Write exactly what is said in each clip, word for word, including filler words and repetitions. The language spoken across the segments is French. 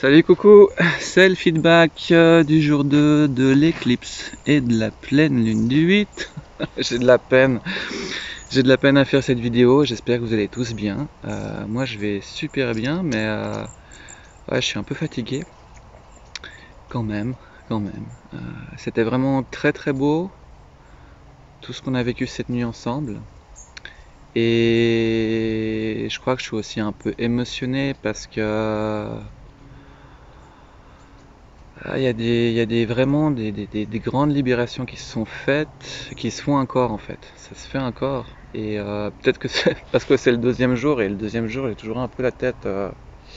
Salut coucou, c'est le feedback euh, du jour deux de l'éclipse et de la pleine lune du huit. J'ai de la peine, j'ai de la peine à faire cette vidéo, j'espère que vous allez tous bien. Euh, moi je vais super bien, mais euh, ouais, je suis un peu fatigué. Quand même, quand même. Euh, C'était vraiment très très beau, tout ce qu'on a vécu cette nuit ensemble. Et je crois que je suis aussi un peu émotionné parce que Ah, il y a des, il y a des vraiment des, des- des- des grandes libérations qui se sont faites, qui se font encore en fait. Ça se fait encore. Et euh, peut-être que c'est parce que c'est le deuxième jour et le deuxième jour j'ai toujours un peu la tête euh,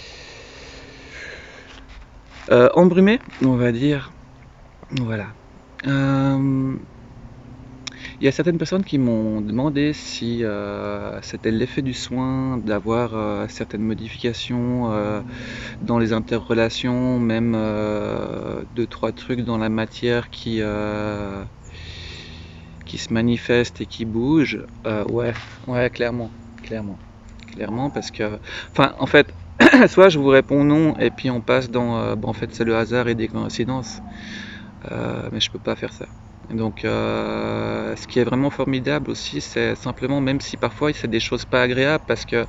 euh, embrumée, on va dire. Voilà. Euh, Il y a certaines personnes qui m'ont demandé si euh, c'était l'effet du soin d'avoir euh, certaines modifications euh, dans les interrelations, même euh, deux trois trucs dans la matière qui euh, qui se manifestent et qui bougent. Euh, ouais, ouais, clairement, clairement, clairement, parce que, enfin, en fait, soit je vous réponds non et puis on passe dans, euh, bon, en fait, c'est le hasard et des coïncidences, euh, mais je peux pas faire ça. Donc, euh, ce qui est vraiment formidable aussi, c'est simplement, même si parfois c'est des choses pas agréables, parce que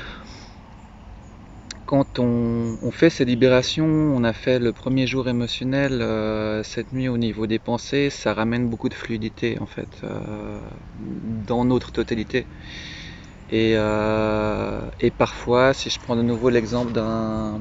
quand on, on fait ces libérations, on a fait le premier jour émotionnel euh, cette nuit au niveau des pensées, ça ramène beaucoup de fluidité en fait euh, dans notre totalité. Et, euh, et parfois, si je prends de nouveau l'exemple d'un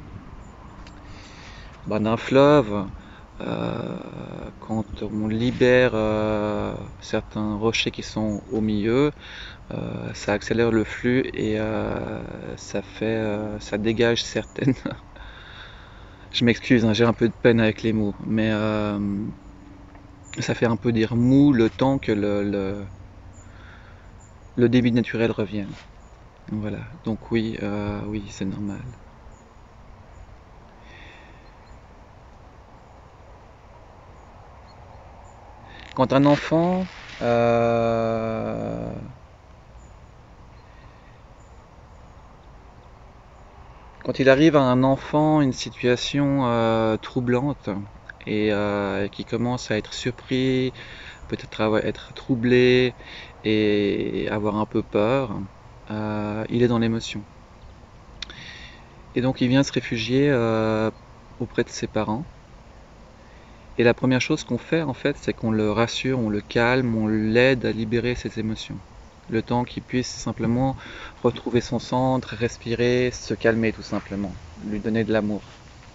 bah, d'un fleuve, euh, quand on libère euh, certains rochers qui sont au milieu, euh, ça accélère le flux et euh, ça fait, euh, ça dégage certaines. Je m'excuse, hein, j'ai un peu de peine avec les mots, mais euh, ça fait un peu dire mou le temps que le, le, le débit naturel revienne. Voilà, donc oui, euh, oui, c'est normal. Quand un enfant euh, quand il arrive à un enfant une situation euh, troublante et euh, qui commence à être surpris, peut-être à être troublé et avoir un peu peur, euh, il est dans l'émotion. Et donc il vient se réfugier euh, auprès de ses parents. Et la première chose qu'on fait en fait, c'est qu'on le rassure, on le calme, on l'aide à libérer ses émotions. Le temps qu'il puisse simplement retrouver son centre, respirer, se calmer tout simplement, lui donner de l'amour.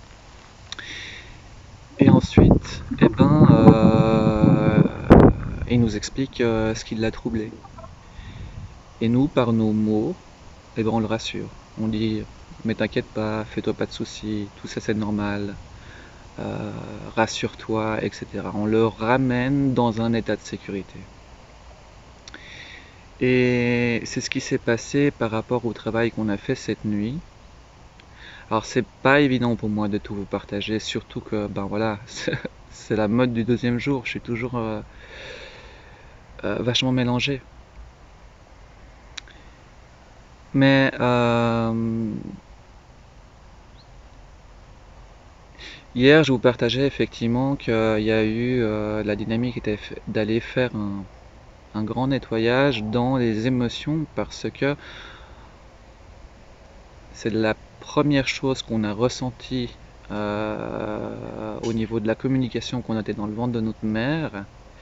Et ensuite, eh ben, euh, il nous explique euh, ce qui l'a troublé. Et nous, par nos mots, eh ben, on le rassure. On dit, mais t'inquiète pas, fais-toi pas de soucis, tout ça c'est normal, euh, rassure-toi, et cetera. On le ramène dans un état de sécurité. Et c'est ce qui s'est passé par rapport au travail qu'on a fait cette nuit. Alors c'est pas évident pour moi de tout vous partager, surtout que ben voilà, c'est la mode du deuxième jour. Je suis toujours euh, euh, vachement mélangé. Mais euh, hier, je vous partageais effectivement qu'il y a eu euh, la dynamique était d'aller faire un, un grand nettoyage dans les émotions parce que c'est la première chose qu'on a ressentie euh, au niveau de la communication qu'on était dans le ventre de notre mère.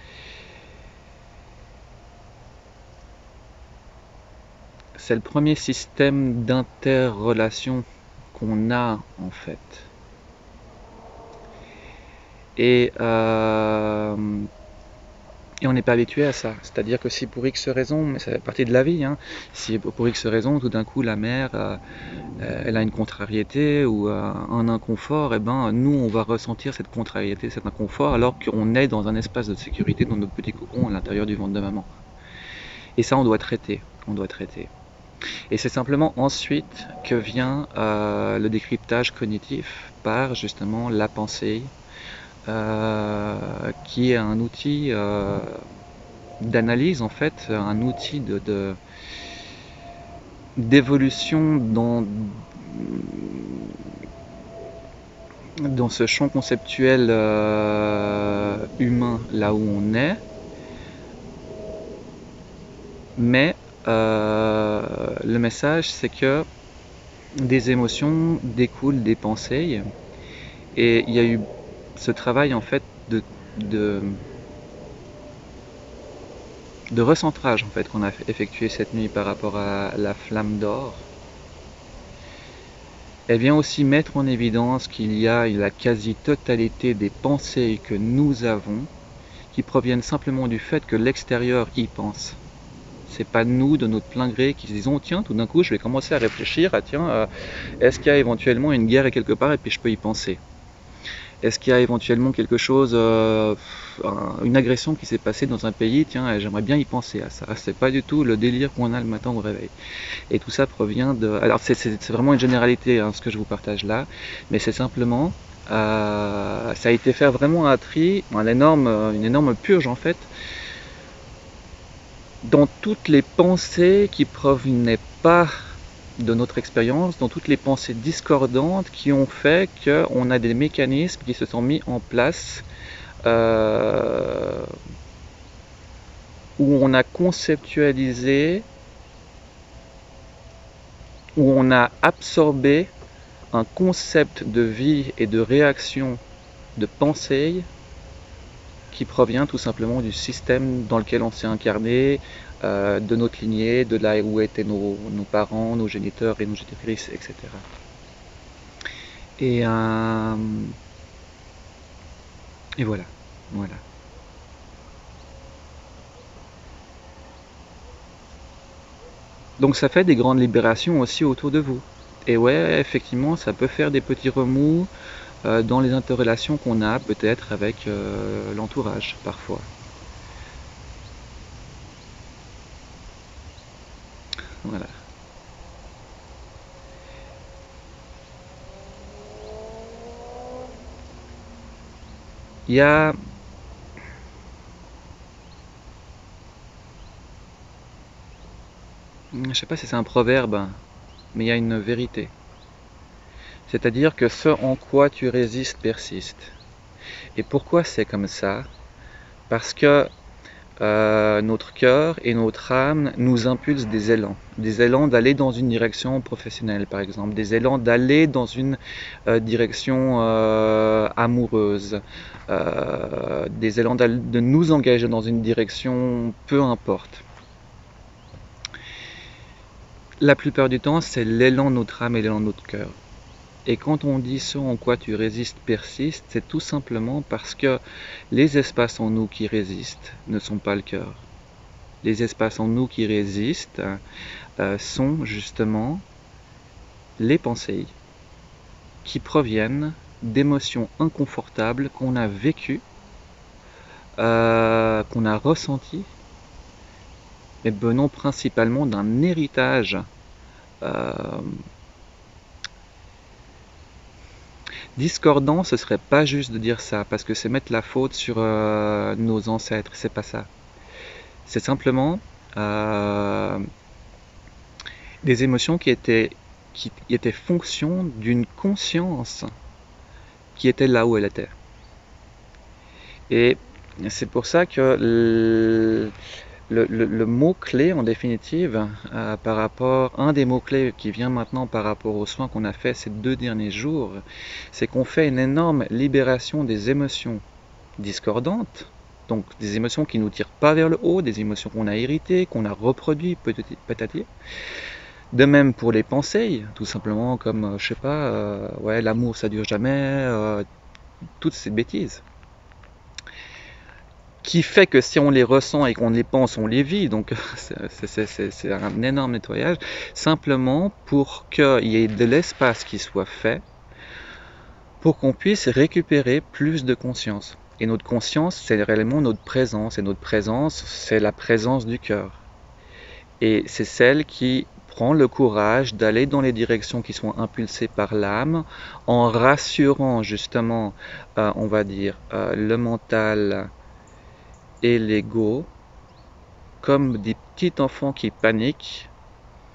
C'est le premier système d'interrelation qu'on a en fait. Et, euh, et on n'est pas habitué à ça. C'est-à-dire que si pour X raison, mais ça fait partie de la vie, hein, si pour X raison, tout d'un coup la mère, euh, elle a une contrariété ou euh, un inconfort, et ben nous on va ressentir cette contrariété, cet inconfort, alors qu'on est dans un espace de sécurité dans notre petit cocon à l'intérieur du ventre de maman. Et ça on doit traiter, on doit traiter. Et c'est simplement ensuite que vient euh, le décryptage cognitif par justement la pensée, euh, qui est un outil euh, d'analyse en fait, un outil de, de d'évolution dans dans ce champ conceptuel euh, humain là où on est, mais euh, le message c'est que des émotions découlent des pensées, et il y a eu ce travail en fait de, de, de recentrage en fait qu'on a effectué cette nuit par rapport à la flamme d'or. Elle vient aussi mettre en évidence qu'il y a la quasi-totalité des pensées que nous avons qui proviennent simplement du fait que l'extérieur y pense. C'est pas nous, de notre plein gré, qui se disons tiens, tout d'un coup, je vais commencer à réfléchir à tiens, euh, est-ce qu'il y a éventuellement une guerre quelque part et puis je peux y penser. Est-ce qu'il y a éventuellement quelque chose, euh, une agression qui s'est passée dans un pays, tiens, j'aimerais bien y penser à ça. C'est pas du tout le délire qu'on a le matin au réveil. Et tout ça provient de... Alors c'est vraiment une généralité hein, ce que je vous partage là, mais c'est simplement... Euh, ça a été faire vraiment un tri, un énorme, une énorme purge en fait, dans toutes les pensées qui provenaient pas de notre expérience, dans toutes les pensées discordantes qui ont fait qu'on a des mécanismes qui se sont mis en place euh, où on a conceptualisé, où on a absorbé un concept de vie et de réaction de pensée qui provient tout simplement du système dans lequel on s'est incarné, euh, de notre lignée, de là où étaient nos, nos parents, nos géniteurs et nos génitrices, et cetera. Et, euh, et voilà, voilà. Donc ça fait des grandes libérations aussi autour de vous. Et ouais, effectivement, ça peut faire des petits remous euh, dans les interrelations qu'on a peut-être avec euh, l'entourage parfois. Voilà. Il y a je sais pas si c'est un proverbe, mais il y a une vérité. C'est-à-dire que ce en quoi tu résistes persiste. Et pourquoi c'est comme ça? Parce que euh, notre cœur et notre âme nous impulsent des élans. Des élans d'aller dans une direction professionnelle, par exemple. Des élans d'aller dans une euh, direction euh, amoureuse. Euh, des élans de nous engager dans une direction, peu importe. La plupart du temps, c'est l'élan de notre âme et l'élan de notre cœur. Et quand on dit ce en quoi tu résistes persiste, c'est tout simplement parce que les espaces en nous qui résistent ne sont pas le cœur. Les espaces en nous qui résistent euh, sont justement les pensées qui proviennent d'émotions inconfortables qu'on a vécues, euh, qu'on a ressenties, mais venant principalement d'un héritage euh, discordant. Ce serait pas juste de dire ça, parce que c'est mettre la faute sur euh, nos ancêtres, c'est pas ça. C'est simplement euh, des émotions qui étaient, qui étaient fonction d'une conscience qui était là où elle était. Et c'est pour ça que le, le, le, le mot-clé, en définitive, euh, par rapport, un des mots-clés qui vient maintenant par rapport aux soins qu'on a fait ces deux derniers jours, c'est qu'on fait une énorme libération des émotions discordantes, donc des émotions qui ne nous tirent pas vers le haut, des émotions qu'on a héritées, qu'on a reproduites peut-être. De même pour les pensées, tout simplement comme, je sais pas, euh, ouais, l'amour ça dure jamais, euh, toutes ces bêtises. Qui fait que si on les ressent et qu'on les pense, on les vit, donc c'est un énorme nettoyage, simplement pour qu'il y ait de l'espace qui soit fait, pour qu'on puisse récupérer plus de conscience. Et notre conscience, c'est réellement notre présence, et notre présence, c'est la présence du cœur. Et c'est celle qui prend le courage d'aller dans les directions qui sont impulsées par l'âme, en rassurant justement, euh, on va dire, euh, le mental et l'ego, comme des petits enfants qui paniquent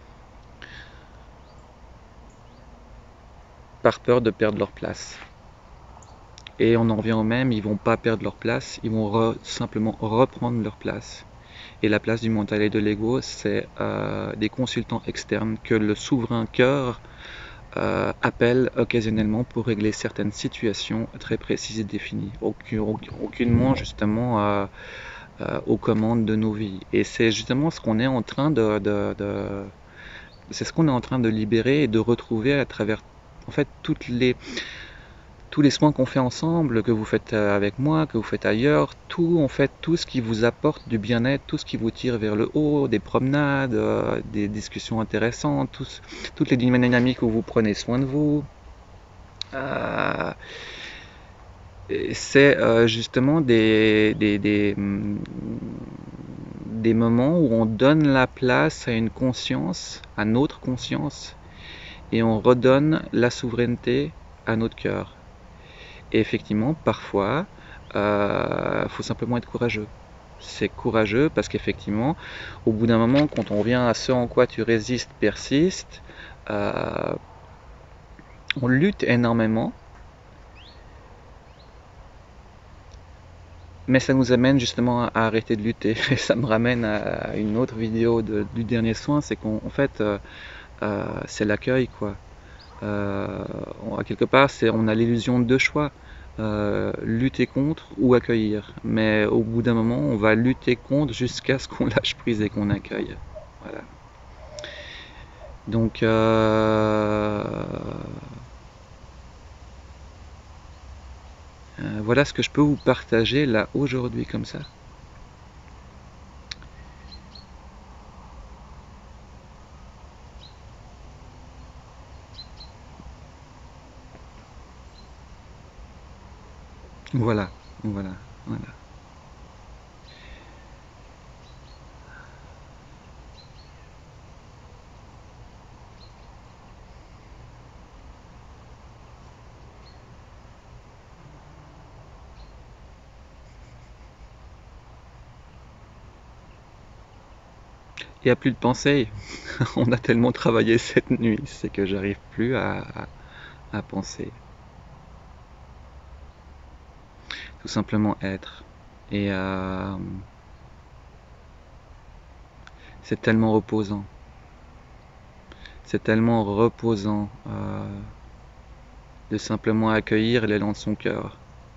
par peur de perdre leur place. Et on en revient au même, ils vont pas perdre leur place, ils vont re, simplement reprendre leur place. Et la place du mental et de l'ego, c'est euh, des consultants externes que le souverain cœur euh, appelle occasionnellement pour régler certaines situations très précises et définies, aucun, aucunement justement euh, euh, aux commandes de nos vies. Et c'est justement ce qu'on est en train de, de, de c'est ce qu'on est en train de libérer et de retrouver à travers en fait toutes les tous les soins qu'on fait ensemble, que vous faites avec moi, que vous faites ailleurs, tout en fait, tout ce qui vous apporte du bien-être, tout ce qui vous tire vers le haut, des promenades, euh, des discussions intéressantes, tous, toutes les dynamiques où vous prenez soin de vous. Euh, c'est euh, justement des, des, des, des moments où on donne la place à une conscience, à notre conscience, et on redonne la souveraineté à notre cœur. Et effectivement, parfois, il euh, faut simplement être courageux. C'est courageux parce qu'effectivement, au bout d'un moment, quand on vient à ce en quoi tu résistes, persiste, euh, on lutte énormément, mais ça nous amène justement à arrêter de lutter. Et ça me ramène à une autre vidéo de, du dernier soin, c'est qu'en fait, euh, euh, c'est l'accueil, quoi. Euh, à quelque part, c'est, on a l'illusion de deux choix. Euh, lutter contre ou accueillir. Mais au bout d'un moment, on va lutter contre jusqu'à ce qu'on lâche prise et qu'on accueille. Voilà. Donc, euh, euh, voilà ce que je peux vous partager là aujourd'hui comme ça. Voilà, voilà, voilà. Il n'y a plus de pensée. On a tellement travaillé cette nuit, c'est que j'arrive plus à, à, à penser. Tout simplement être. Et euh, c'est tellement reposant. C'est tellement reposant euh, de simplement accueillir l'élan de son cœur.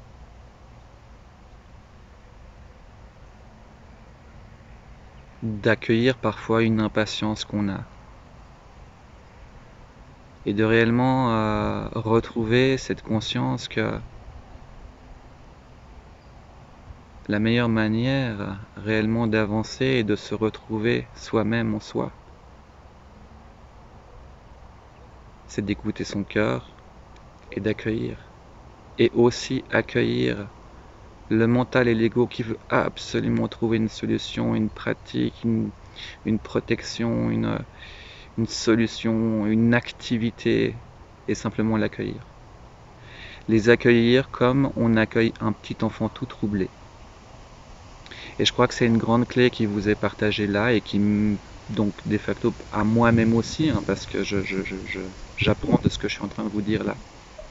D'accueillir parfois une impatience qu'on a. Et de réellement euh, retrouver cette conscience que la meilleure manière réellement d'avancer et de se retrouver soi-même en soi, c'est d'écouter son cœur et d'accueillir. Et aussi accueillir le mental et l'ego qui veut absolument trouver une solution, une pratique, une, une protection, une, une solution, une activité, et simplement l'accueillir. Les accueillir comme on accueille un petit enfant tout troublé. Et je crois que c'est une grande clé qui vous est partagée là et qui, donc, de facto, à moi-même aussi, hein, parce que je, je, je, je, j'apprends de ce que je suis en train de vous dire là.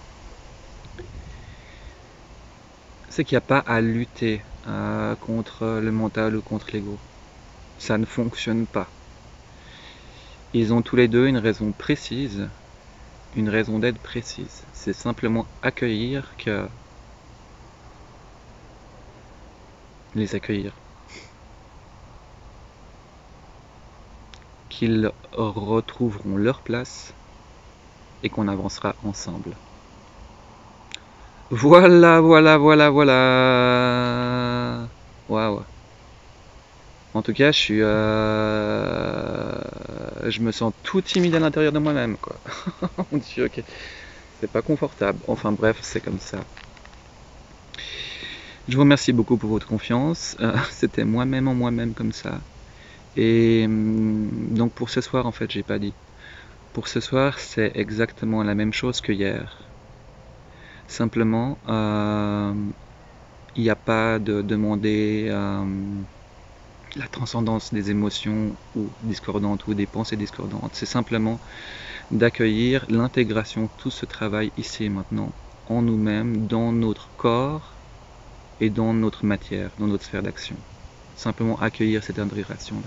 C'est qu'il n'y a pas à lutter euh, contre le mental ou contre l'ego. Ça ne fonctionne pas. Ils ont tous les deux une raison précise, une raison d'être précise. C'est simplement accueillir que... les accueillir. Qu'ils retrouveront leur place et qu'on avancera ensemble. Voilà, voilà, voilà, voilà. Waouh. En tout cas, je suis, euh... je me sens tout timide à l'intérieur de moi-même, quoi. Mon Dieu, ok. C'est pas confortable. Enfin bref, c'est comme ça. Je vous remercie beaucoup pour votre confiance. Euh, C'était moi-même en moi-même comme ça. Et donc pour ce soir, en fait, j'ai pas dit. Pour ce soir, c'est exactement la même chose que hier. Simplement, euh, il n'y a pas de demander euh, la transcendance des émotions ou discordantes ou des pensées discordantes. C'est simplement d'accueillir l'intégration, tout ce travail ici et maintenant, en nous-mêmes, dans notre corps et dans notre matière, dans notre sphère d'action. Simplement accueillir cette intégration-là.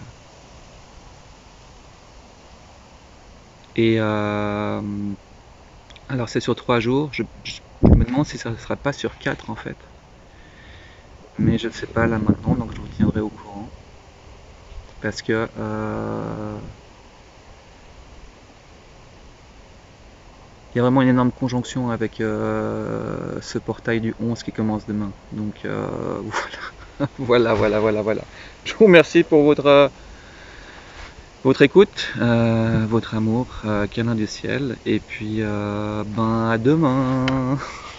Et euh, alors c'est sur trois jours, je, je me demande si ça ne sera pas sur quatre en fait. Mais je ne sais pas là maintenant, donc je vous tiendrai au courant. Parce que euh, il y a vraiment une énorme conjonction avec euh, ce portail du onze qui commence demain. Donc euh, voilà, voilà, voilà, voilà, voilà. Je vous remercie pour votre, votre écoute, euh, votre amour, euh, câlin du ciel. Et puis, euh, ben à demain.